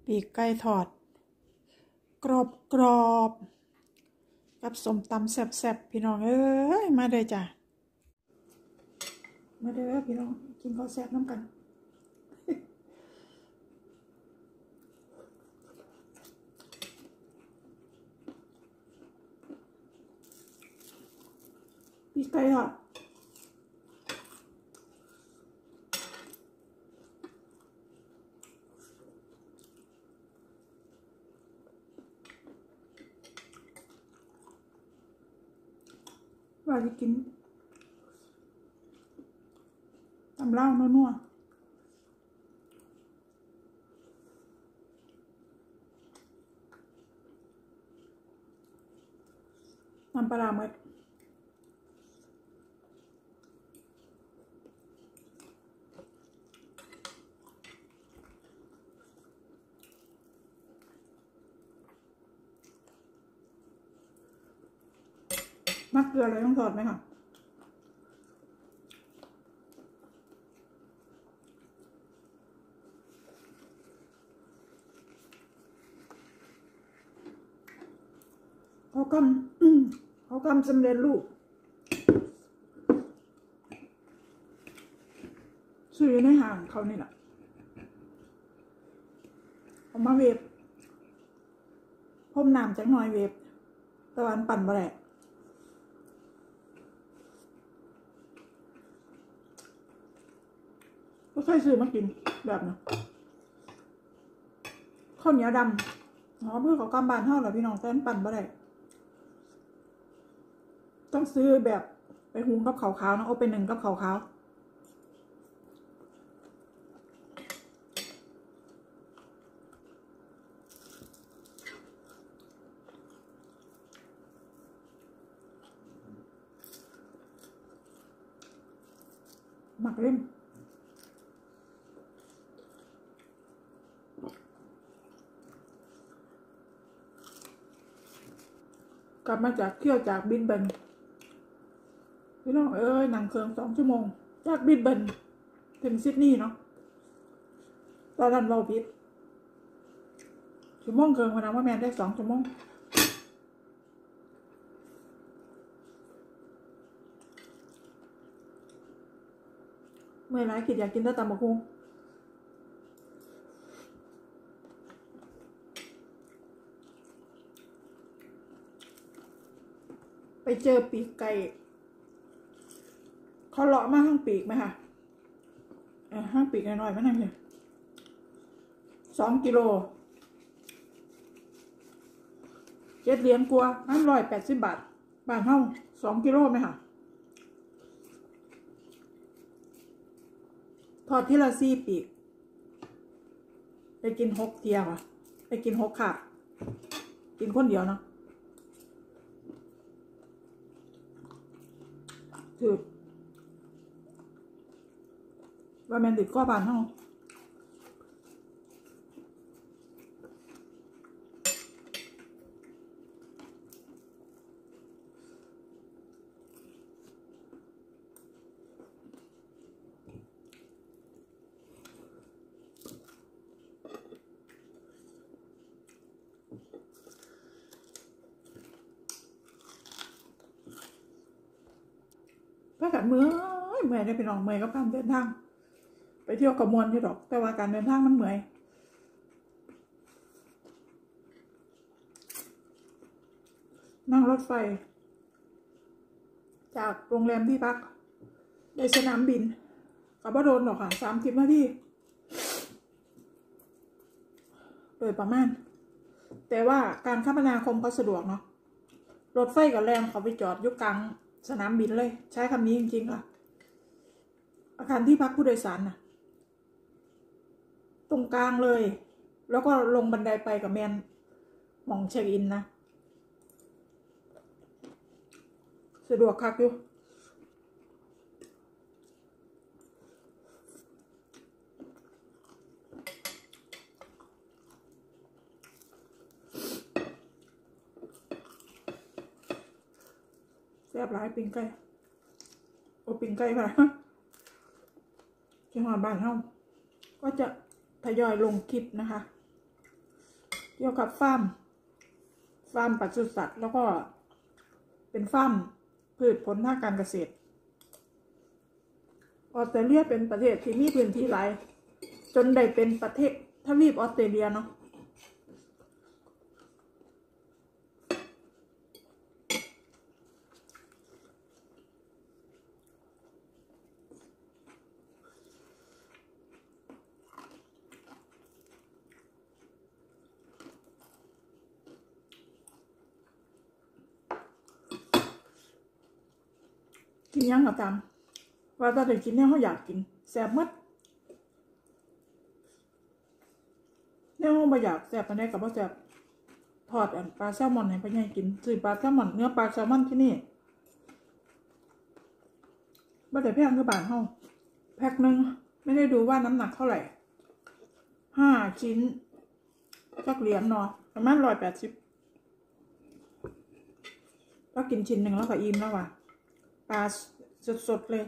ปีกไก่ทอดกรอบกับส้มตำแซ่บๆพี่น้องเอ้ยมาเด้อจ้ะมาเด้อพี่น้องกินข้าวแซ่บน้ำกันปีกไก่ทอดว่าจะกินตำเหล้านัวน้ำปลาหมึกมักเกลืออะไรต้องทอดไหมคะเขากำสำเร็จรูปซื้อในห้างเขานี่แหละเอามาเวฟพ่มน้ำจากหน่อยเวฟตะวันปั่นบะแหละก็ใส่ซื้อมากินแบบนะข้าวเหนียวดำเพื่อเขากำบานเท่าเหรอพี่น้องแต่ปั่นบะแหละต้องซื้อแบบไปหุงกับขาวๆนะเอาไปนึ่งกับขาวๆหมักเล่มกลับมาจากเที่ยวจากบินเบินพี่น้องเอ้ยนั่งเครื่อง2 ชั่วโมงจากบินเบินถึงซิดนีย์เนาะตอนนั้นเราพิษชั่วโมงเกินพนักว่าแมนได้2 ชั่วโมงเมื่อไรคิดอยากกินแต่ตำบักหุ่งไปเจอปีกไก่เขาเลาะมาข้างปีกไหมคะข้างปีกน้อยๆไม่นั่นเลย2 กิโล7 เหรียญกว่า180 บาทบ้านเท่า2 กิโลไหมคะทอดที่ละ4 ปีกไปกิน6 เที่ยวค่ะไปกิน6 ค่ะกินคนเดียวเนาะถือว่าแมนติดก็บานเท่าถ้ากัดเมื่อยได้ไปลองเมื่อยก็การเดินทางไปเที่ยวกับมวลที่ดอกแต่ว่าการเดินทางมันเมื่อยนั่งรถไฟจากโรงแรมที่พักในสนามบินกับว่าโดนหรอกค่ะ30 นาทีโดยประมาณแต่ว่าการคมนาคมก็สะดวกเนาะรถไฟกับแรมเขาไปจอดอยู่กลางสนามบินเลยใช้คำนี้จริงๆค่ะอาคารที่พักผู้โดยสารนะตรงกลางเลยแล้วก็ลงบันไดไปกับแมนมองเช็คอินนะสะดวกคักอยู่แซ่บหลายปิ้งไก่โอปิ้งไก่ค่ะจังหวัดบ้านเฮาก็จะทยอยลงคลิปนะคะกี่ยวกับฟาร์มปศุสัตว์แล้วก็เป็นฟาร์มพืชผลทางการเกษตรออสเตรเลียเป็นประเทศที่มีพื้นที่หลายจนได้เป็นประเทศทวีปออสเตรเลียเนาะกินยังก็ตามว่าถ้าได้กินเนี่ยเขาอยากกินแซ่บมัดเนี่ยเขาไม่อยากแซ่บอันนี้กับว่าแซ่บทอดปลาแซลมอนให้พ่อใหญ่กินซื้อปลาแซลมอนเนื้อปลาแซลมอนที่นี่ไม่ได้แพงก็บาทเท่าแพ็คนึงไม่ได้ดูว่าน้ำหนักเท่าไหร่5 ชิ้นสักเหรียญเนาะประมาณ180แล้วกินชิ้นหนึ่งแล้วก็อิ่มแล้วว่ะปลาสดๆเลย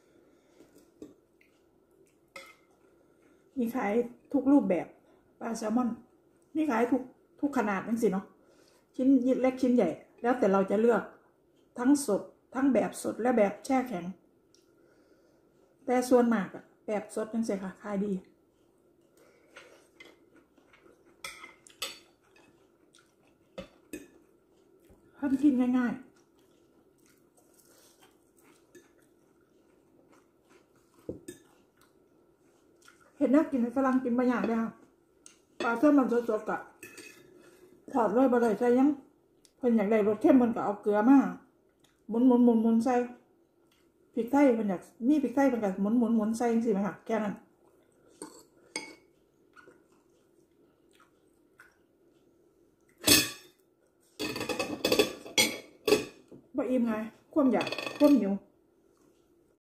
มีขายทุกรูปแบบปลาแซลมอนมีขายทุกขนาดนั่นสิเนาะชิ้นเล็กชิ้นใหญ่แล้วแต่เราจะเลือกทั้งสดทั้งแบบสดและแบบแช่แข็งแต่ส่วนมากอะแบบสดนั่นสิค่ะขายดีทำกินง่ายๆเห็นน่ากินฝรั่งกินบางอย่างเลยค่ะปลาแซลมอนสดๆกะถอดเลยบะเลยใส่ยังเพิ่นอยากได้รสเข้มมันก็เอาเกลือมาหมุนใส่พริกไทยเพิ่นอยากมีพริกไทยเพิ่นก็หมุนใส่จังซี่ไหมค่ะแค่นั้นบ่อิ่มไงความอยากความหิว